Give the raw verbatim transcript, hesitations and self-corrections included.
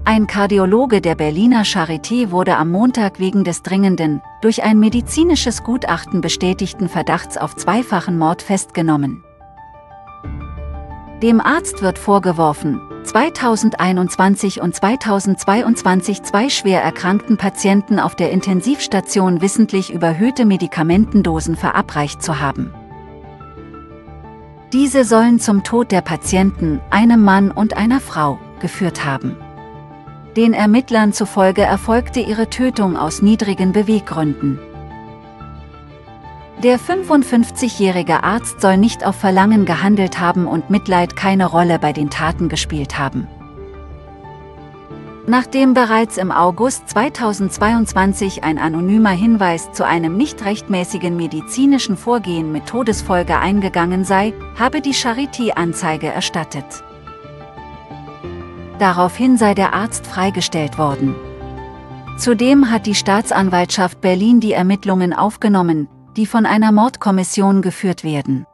Ein Kardiologe der Berliner Charité wurde am Montag wegen des dringenden, durch ein medizinisches Gutachten bestätigten Verdachts auf zweifachen Mord festgenommen. Dem Arzt wird vorgeworfen, zweitausendeinundzwanzig und zweitausendzweiundzwanzig zwei schwer erkrankten Patienten auf der Intensivstation wissentlich überhöhte Medikamentendosen verabreicht zu haben. Diese sollen zum Tod der Patienten, einem Mann und einer Frau, geführt haben. Den Ermittlern zufolge erfolgte ihre Tötung aus niedrigen Beweggründen. Der fünfundfünfzigjährige Arzt soll nicht auf Verlangen gehandelt haben und Mitleid keine Rolle bei den Taten gespielt haben. Nachdem bereits im August zweitausendzweiundzwanzig ein anonymer Hinweis zu einem nicht rechtmäßigen medizinischen Vorgehen mit Todesfolge eingegangen sei, habe die Charité Anzeige erstattet. Daraufhin sei der Arzt freigestellt worden. Zudem hat die Staatsanwaltschaft Berlin die Ermittlungen aufgenommen, die von einer Mordkommission geführt werden.